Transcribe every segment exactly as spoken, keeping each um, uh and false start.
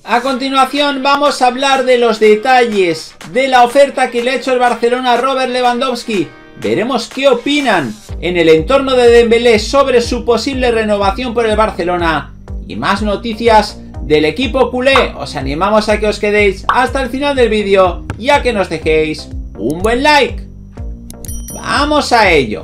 A continuación vamos a hablar de los detalles de la oferta que le ha hecho el Barcelona a Robert Lewandowski. Veremos qué opinan en el entorno de Dembélé sobre su posible renovación por el Barcelona. Y más noticias del equipo culé. Os animamos a que os quedéis hasta el final del vídeo y a que nos dejéis un buen like. ¡Vamos a ello!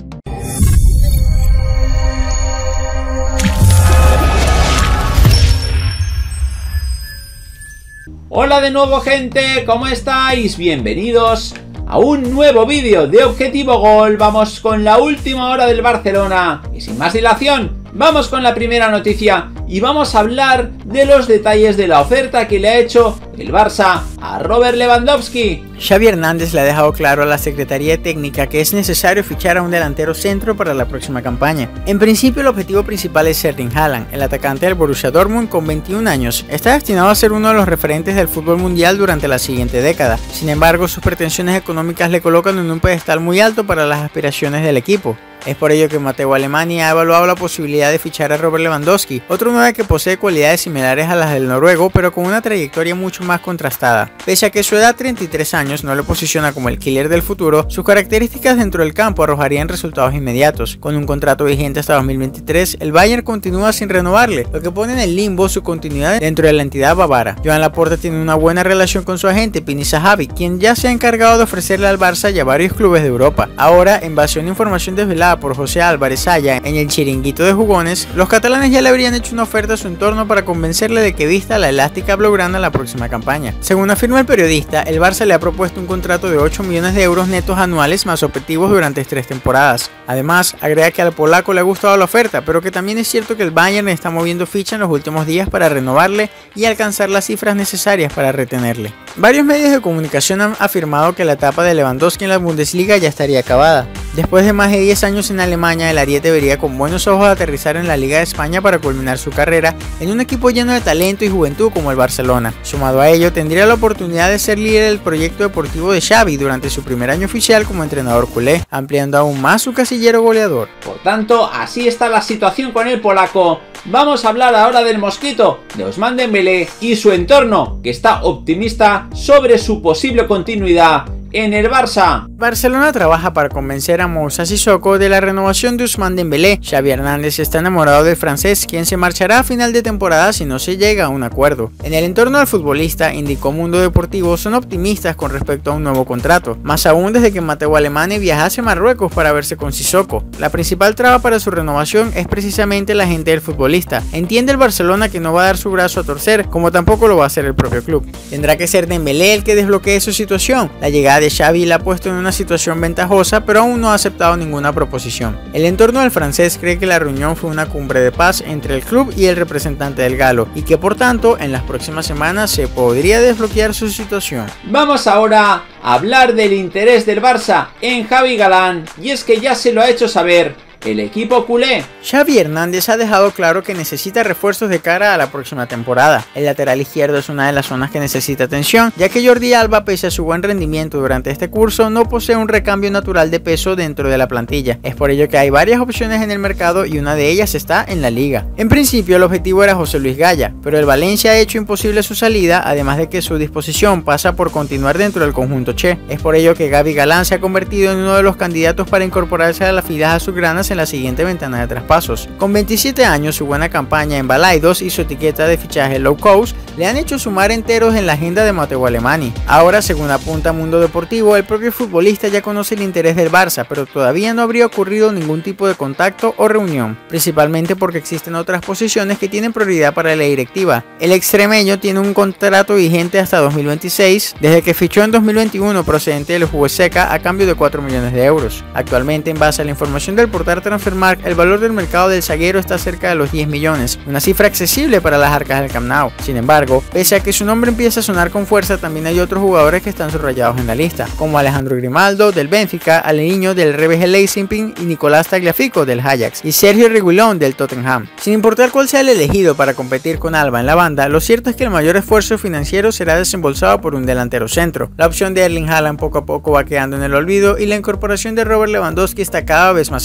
Hola de nuevo, gente, ¿cómo estáis? Bienvenidos a un nuevo vídeo de Objetivo Gol. Vamos con la última hora del Barcelona y sin más dilación vamos con la primera noticia y vamos a hablar de los detalles de la oferta que le ha hecho el Barça a Robert Lewandowski. Xavi Hernández le ha dejado claro a la Secretaría Técnica que es necesario fichar a un delantero centro para la próxima campaña. En principio el objetivo principal es Erling Haaland, el atacante del Borussia Dortmund con veintiún años. Está destinado a ser uno de los referentes del fútbol mundial durante la siguiente década. Sin embargo, sus pretensiones económicas le colocan en un pedestal muy alto para las aspiraciones del equipo. Es por ello que Matteo Alemany ha evaluado la posibilidad de fichar a Robert Lewandowski, otro nueve que posee cualidades similares a las del noruego, pero con una trayectoria mucho más contrastada. Pese a que su edad, treinta y tres años, no le posiciona como el killer del futuro, sus características dentro del campo arrojarían resultados inmediatos. Con un contrato vigente hasta dos mil veintitrés, el Bayern continúa sin renovarle, lo que pone en el limbo su continuidad dentro de la entidad bávara. Joan Laporta tiene una buena relación con su agente Pini Zahavi, quien ya se ha encargado de ofrecerle al Barça y a varios clubes de Europa. Ahora, en base a una información desvelada por José Álvarez Aya en el chiringuito de jugones, los catalanes ya le habrían hecho una oferta a su entorno para convencerle de que vista la elástica blaugrana la próxima campaña. Según afirma el periodista, el Barça le ha propuesto un contrato de ocho millones de euros netos anuales más objetivos durante tres temporadas. Además, agrega que al polaco le ha gustado la oferta, pero que también es cierto que el Bayern está moviendo ficha en los últimos días para renovarle y alcanzar las cifras necesarias para retenerle. Varios medios de comunicación han afirmado que la etapa de Lewandowski en la Bundesliga ya estaría acabada. Después de más de diez años en Alemania, el ariete vería con buenos ojos aterrizar en la Liga de España para culminar su carrera en un equipo lleno de talento y juventud como el Barcelona. Sumado a ello, tendría la oportunidad de ser líder del proyecto deportivo de Xavi durante su primer año oficial como entrenador culé, ampliando aún más su casillero goleador. Por tanto, así está la situación con el polaco. Vamos a hablar ahora del mosquito, de Ousmane Dembélé y su entorno, que está optimista sobre su posible continuidad en el Barça. Barcelona trabaja para convencer a Moussa Sissoko de la renovación de Ousmane Dembélé. Xavi Hernández está enamorado del francés, quien se marchará a final de temporada si no se llega a un acuerdo. En el entorno del futbolista, indicó Mundo Deportivo, son optimistas con respecto a un nuevo contrato, más aún desde que Matteo Alemany viajase a Marruecos para verse con Sissoko. La principal traba para su renovación es precisamente la agente del futbolista. Entiende el Barcelona que no va a dar su brazo a torcer, como tampoco lo va a hacer el propio club. Tendrá que ser Dembélé el que desbloquee su situación. La llegada de Xavi la ha puesto en una situación ventajosa, pero aún no ha aceptado ninguna proposición. El entorno del francés cree que la reunión fue una cumbre de paz entre el club y el representante del galo, y que por tanto en las próximas semanas se podría desbloquear su situación. Vamos ahora a hablar del interés del Barça en Javi Galán, y es que ya se lo ha hecho saber el equipo culé. Xavi Hernández ha dejado claro que necesita refuerzos de cara a la próxima temporada. El lateral izquierdo es una de las zonas que necesita atención, ya que Jordi Alba, pese a su buen rendimiento durante este curso, no posee un recambio natural de peso dentro de la plantilla. Es por ello que hay varias opciones en el mercado y una de ellas está en la liga. En principio el objetivo era José Luis Gaya, pero el Valencia ha hecho imposible su salida, además de que su disposición pasa por continuar dentro del conjunto Che. Es por ello que Gaby Galán se ha convertido en uno de los candidatos para incorporarse a las filas azulgranas en la siguiente ventana de traspasos. Con veintisiete años, su buena campaña en Balaidos y su etiqueta de fichaje low cost le han hecho sumar enteros en la agenda de Matteo Alemany. Ahora, según apunta Mundo Deportivo, el propio futbolista ya conoce el interés del Barça, pero todavía no habría ocurrido ningún tipo de contacto o reunión, principalmente porque existen otras posiciones que tienen prioridad para la directiva. El extremeño tiene un contrato vigente hasta dos mil veintiséis, desde que fichó en dos mil veintiuno procedente del Huesca a cambio de cuatro millones de euros. Actualmente, en base a la información del portal Transfermarkt, el valor del mercado del zaguero está cerca de los diez millones, una cifra accesible para las arcas del Camp Nou. Sin embargo, pese a que su nombre empieza a sonar con fuerza, también hay otros jugadores que están subrayados en la lista, como Alejandro Grimaldo del Benfica, Aleño del R B G Leipzig y Nicolás Tagliafico del Ajax, y Sergio Reguilón del Tottenham. Sin importar cuál sea el elegido para competir con Alba en la banda, lo cierto es que el mayor esfuerzo financiero será desembolsado por un delantero centro. La opción de Erling Haaland poco a poco va quedando en el olvido y la incorporación de Robert Lewandowski está cada vez más cerca.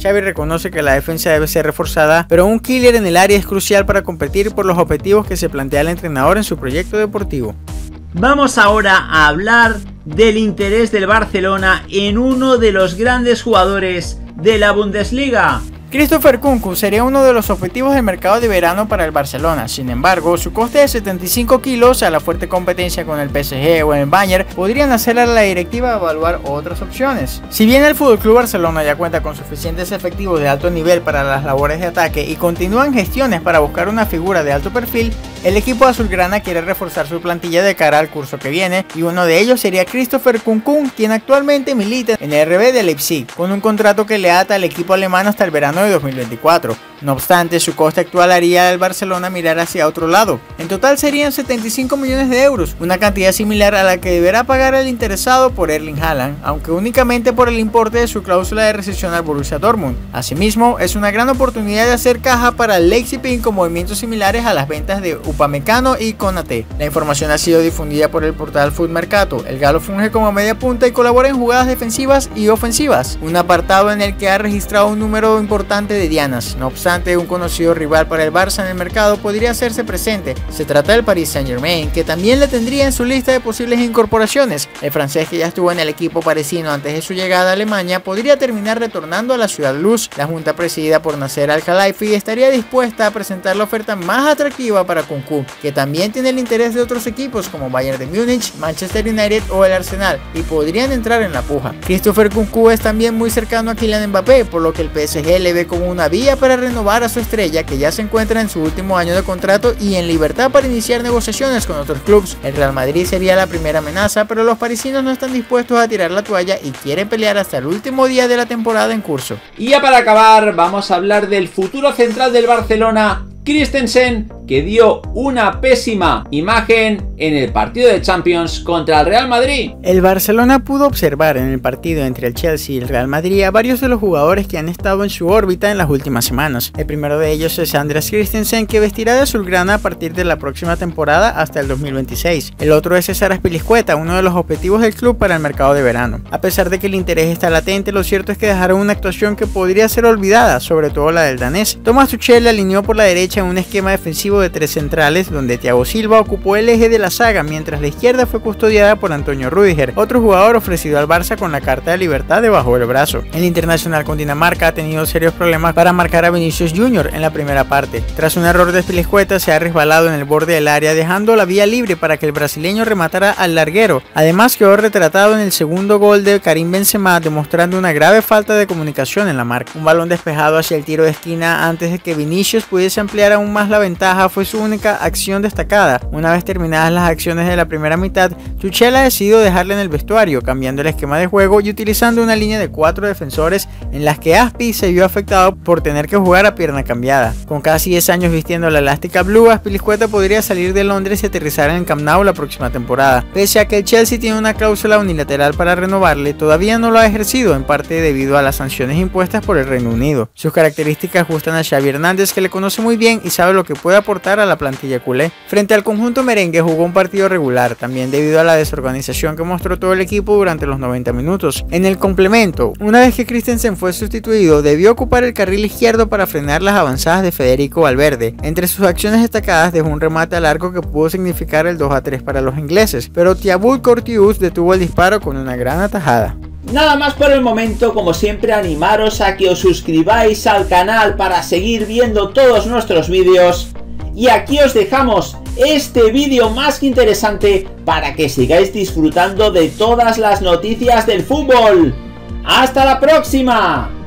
Xavi reconoce que la defensa debe ser reforzada, pero un killer en el área es crucial para competir por los objetivos que se plantea el entrenador en su proyecto deportivo. Vamos ahora a hablar del interés del Barcelona en uno de los grandes jugadores de la Bundesliga. Christopher Nkunku sería uno de los objetivos del mercado de verano para el Barcelona. Sin embargo, su coste de setenta y cinco kilos, a la fuerte competencia con el P S G o el Bayern, podrían hacer a la directiva evaluar otras opciones. Si bien el F C Barcelona ya cuenta con suficientes efectivos de alto nivel para las labores de ataque y continúan gestiones para buscar una figura de alto perfil, el equipo azulgrana quiere reforzar su plantilla de cara al curso que viene, y uno de ellos sería Christopher Nkunku, quien actualmente milita en el R B de Leipzig, con un contrato que le ata al equipo alemán hasta el verano de dos mil veinticuatro. No obstante, su coste actual haría al Barcelona mirar hacia otro lado. En total serían setenta y cinco millones de euros, una cantidad similar a la que deberá pagar el interesado por Erling Haaland, aunque únicamente por el importe de su cláusula de rescisión al Borussia Dortmund. Asimismo, es una gran oportunidad de hacer caja para el Leipzig con movimientos similares a las ventas de Upamecano y Konaté. La información ha sido difundida por el portal Footmercato. El galo funge como media punta y colabora en jugadas defensivas y ofensivas, un apartado en el que ha registrado un número importante de dianas. No obstante, un conocido rival para el Barça en el mercado podría hacerse presente. Se trata del Paris Saint-Germain, que también le tendría en su lista de posibles incorporaciones. El francés, que ya estuvo en el equipo parisino antes de su llegada a Alemania, podría terminar retornando a la Ciudad Luz. La junta, presidida por Nasser Al-Khelaifi, estaría dispuesta a presentar la oferta más atractiva para Nkunku, que también tiene el interés de otros equipos como Bayern de Múnich, Manchester United o el Arsenal, y podrían entrar en la puja. Christopher Nkunku es también muy cercano a Kylian Mbappé, por lo que el P S G le ve como una vía para renovar a su estrella, que ya se encuentra en su último año de contrato y en libertad para iniciar negociaciones con otros clubes. El Real Madrid sería la primera amenaza, pero los parisinos no están dispuestos a tirar la toalla y quieren pelear hasta el último día de la temporada en curso. Y ya para acabar, vamos a hablar del futuro central del Barcelona, Christensen, que dio una pésima imagen en el partido de Champions contra el Real Madrid. El Barcelona pudo observar en el partido entre el Chelsea y el Real Madrid a varios de los jugadores que han estado en su órbita en las últimas semanas. El primero de ellos es Andreas Christensen, que vestirá de azulgrana a partir de la próxima temporada hasta el dos mil veintiséis. El otro es César Azpilicueta, uno de los objetivos del club para el mercado de verano. A pesar de que el interés está latente, lo cierto es que dejaron una actuación que podría ser olvidada, sobre todo la del danés. Thomas Tuchel alineó por la derecha en un esquema defensivo de tres centrales, donde Thiago Silva ocupó el eje de la saga, mientras la izquierda fue custodiada por Antonio Rüdiger, otro jugador ofrecido al Barça con la carta de libertad debajo del brazo. El internacional con Dinamarca ha tenido serios problemas para marcar a Vinicius Junior en la primera parte. Tras un error de Azpilicueta, se ha resbalado en el borde del área, dejando la vía libre para que el brasileño rematara al larguero. Además, quedó retratado en el segundo gol de Karim Benzema, demostrando una grave falta de comunicación en la marca. Un balón despejado hacia el tiro de esquina antes de que Vinicius pudiese ampliar aún más la ventaja fue su única acción destacada. Una vez terminadas las acciones de la primera mitad, Tuchel ha decidido dejarle en el vestuario, cambiando el esquema de juego y utilizando una línea de cuatro defensores en las que Aspi se vio afectado por tener que jugar a pierna cambiada. Con casi diez años vistiendo la elástica blue, Azpilicueta podría salir de Londres y aterrizar en el Camp Nou la próxima temporada. Pese a que el Chelsea tiene una cláusula unilateral para renovarle, todavía no lo ha ejercido, en parte debido a las sanciones impuestas por el Reino Unido. Sus características gustan a Xavi Hernández, que le conoce muy bien y sabe lo que puede aportar a la plantilla culé. Frente al conjunto merengue jugó un partido regular, también debido a la desorganización que mostró todo el equipo durante los noventa minutos. En el complemento, una vez que Christensen fue sustituido, debió ocupar el carril izquierdo para frenar las avanzadas de Federico Valverde. Entre sus acciones destacadas dejó un remate al arco que pudo significar el dos a tres para los ingleses, pero Thiago Courtois detuvo el disparo con una gran atajada. Nada más por el momento. Como siempre, animaros a que os suscribáis al canal para seguir viendo todos nuestros vídeos. Y aquí os dejamos este vídeo más que interesante para que sigáis disfrutando de todas las noticias del fútbol. ¡Hasta la próxima!